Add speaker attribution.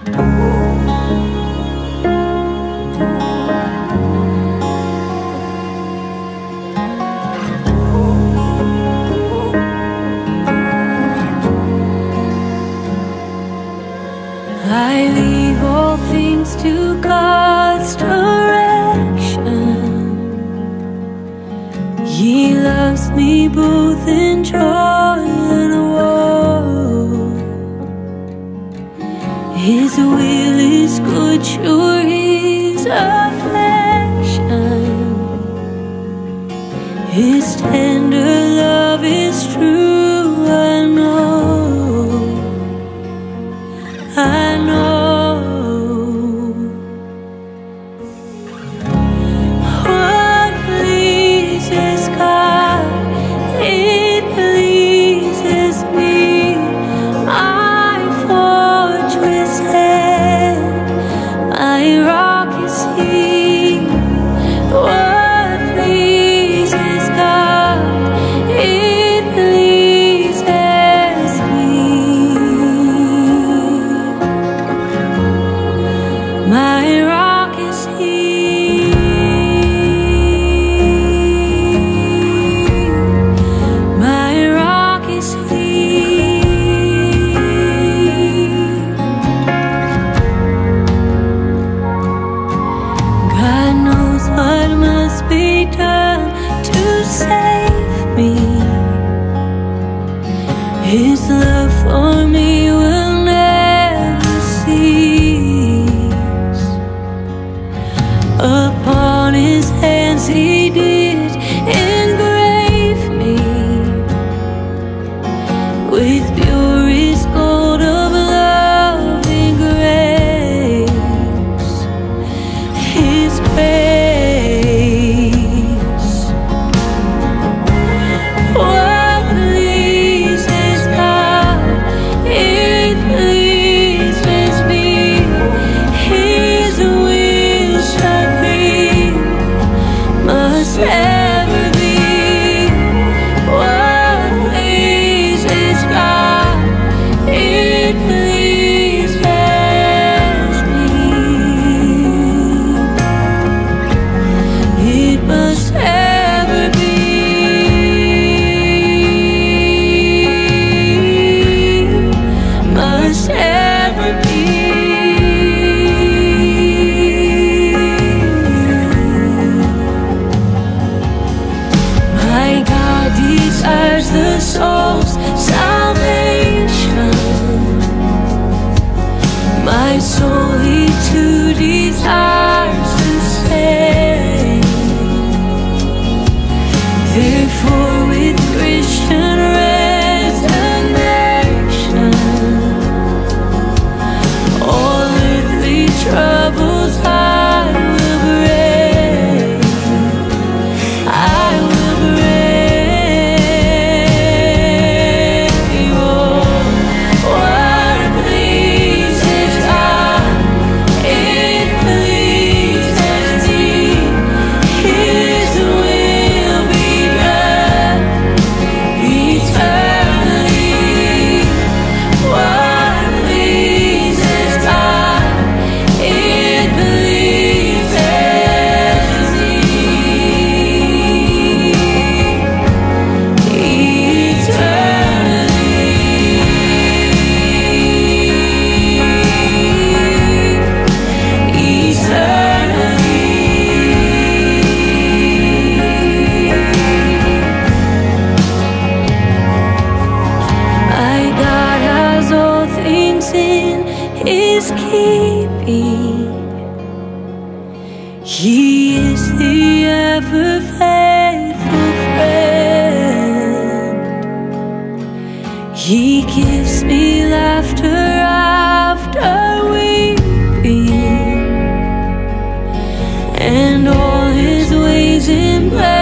Speaker 1: I leave all things to God's direction. He loves me both in joy and woe. His will is good, sure His affection. His tender love is true, I know. I know what pleases God, it pleases me. My fortress and my rock is He. What pleases God, it pleases me. My rock is He. My rock is He. God knows what must be done to save me. His love for me will never cease. Upon His hands He did engrave me with purest gold of loving grace. His grace. What pleases God, it pleases me. His will shall be, must ever be. What pleases God, it pleases me. It must ever be. Must ever be. My God desires the soul's salvation. My soul He too desires to save. Therefore with Christian resignation, all earthly troubles I will brave. I will brave. Oh, what pleases God, it pleases me. His will be done eternally. What pleases God, it pleases me My God has all things in His keeping. He is the ever faithful friend. He gives me laughter after weeping, and all His ways in blessing.